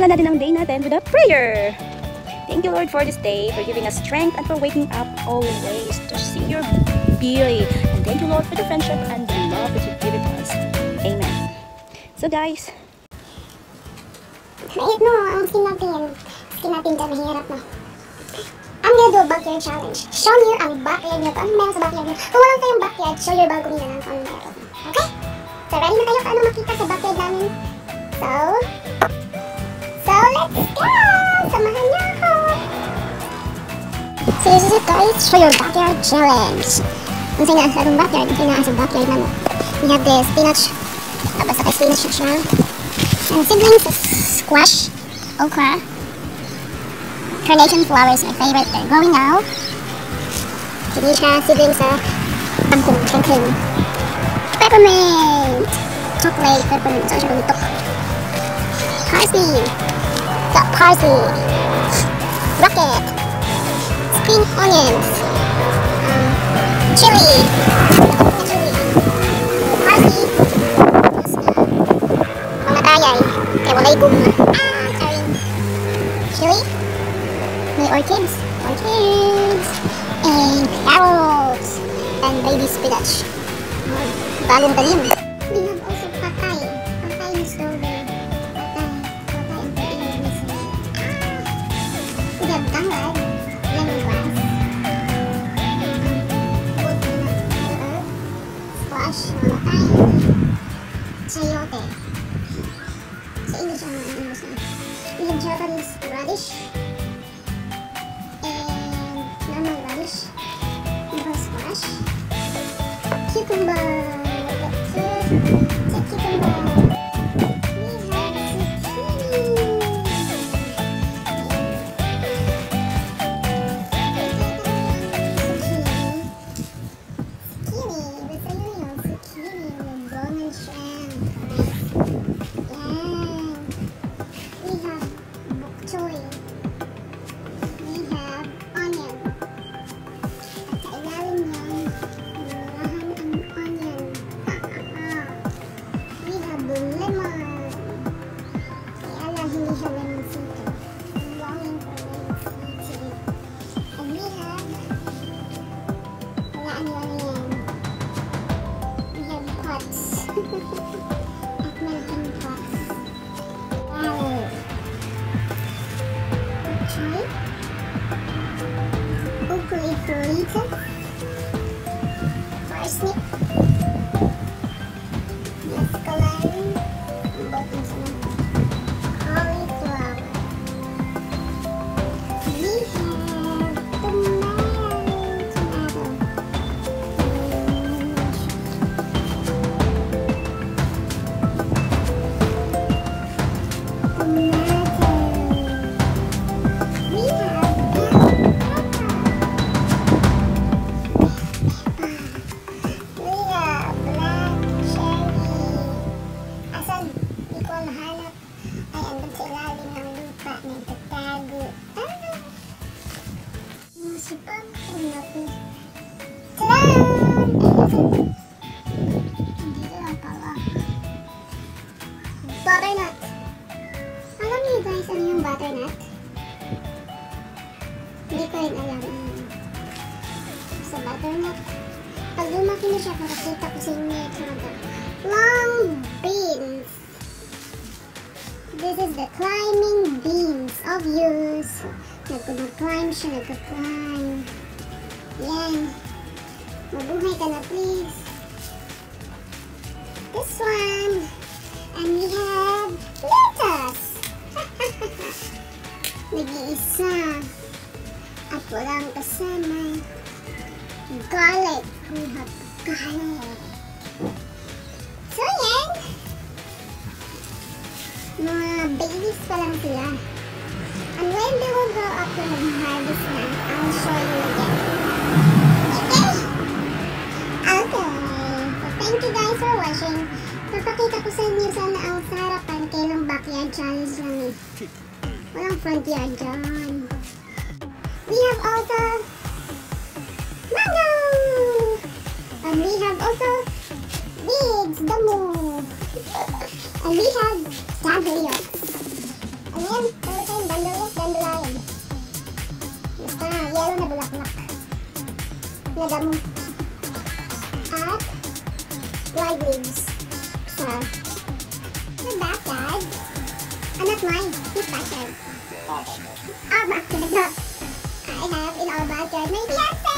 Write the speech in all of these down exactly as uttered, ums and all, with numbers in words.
Simulan natin ang day natin with a prayer. Thank you, Lord, for this day, for giving us strength and for waking up always to see your beauty. And thank you, Lord, for the friendship and the love that you've given us. Amen. So guys, Mahirap no, ang skin natin. Skin natin dyan, mahirap no. I'm gonna do a backyard challenge. Show me ang backyard nyo. Kung ano meron sa backyard nyo. Kung walang kayong backyard, show your balcony na lang kung ano meron. Okay? So ready na kayo kung ano makita sa backyard namin? So, so let's go! Samahan niyo ako! So this is it guys, show your backyard challenge. Kung sa'yo na sa atong backyard, kung sa'yo na sa backyard namin. We have this spinach. Ah, basta kay spinach siya. And seedlings of squash, okra, carnation flowers, my favorite. They're growing now. Hindi siya seedlings sa kangkong, kangkong. Peppermint! Chocolate peppermint. Saan siya gumitok? Parsley! Got parsley! Rocket! Spring onions! Um, chili! Chili! Parsley! Mga tayay. Kaya walay gum. Ah! Sorry. Chili? May orchids. Orchids! And carrots! And baby spinach. Oh, bagong talim. We have also patay. Patay na strawberry. Patay. Patay ang pag-inis. Ah! We have tanglad. Lemongrass. Herb. Squash. Patay. Chayote. Sa English ang mga English na. We have Japanese radish. And normal radish. We have squash. Cucumber. That's it. It's a cucumber. We have zucchini. Zucchini. Zucchini. Basta yun yung zucchini. Bongan shrimp. Yan. We have bok choy. We have onion. At sa ilalim yan, murahan ang onion. We have lemon. Kaya lang hindi siya lemon sito. I'm longing for lemon sito. And we have, wala ano ano yan. We have pots. At malaking pots. Wow. Choy. Broccoli frita. Parsnip. Mescaline. Ang bottom sa mga. Cauliflower. We have tomato. Tomato. Tomato. We have black pepper. We have black cherry. Asan? Di ko nahanap. Ay, andun sa ilalim ng lupa. Nagtatago. Ah! Masipag. Ang natin. Tadaan! Dito lang pala. Butternut. Alam niyo guys, ano yung butternut? Hindi ko rin alam. Sa butternut. Pag lumaki na siya, pakakita ko sa inyo ito. Long beans. This is the climbing beans of yours. Nagka-climb siya, nagka-climb. Yan. Mabuhay ka na please. This one. And we have lettuce. Nag-iisa. At walang kasama. Garlic. We have garlic. So yan. Mga babies pa lang sila. And when they will grow up to harvest na, I'll show you again. Okay? Okay. So thank you guys for watching. Papakita ko sa inyo sana ang sarapan kailang backyard challenge lang eh. Walang front yard dyan. We have also mango! And we have also weeds, damo. And we have dahlias. And we have not mine. Whose backyard? Our backyard, no. I have in our backyard my Beyonce!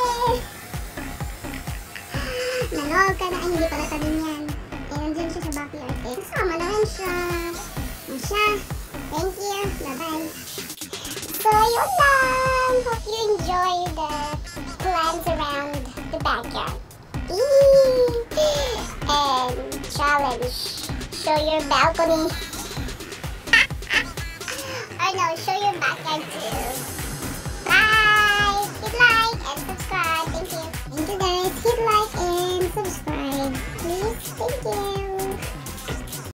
Nalog ka na. Ay, hindi pala tabi niyan. Eh, nandiyan siya sa backyard. Eh, kasama naman siya. Yan siya. Thank you. Bye-bye. So, yun lang. Hope you enjoy the plants around the backyard. Eee! And challenge. Show your balcony. Or no, show your backyard too.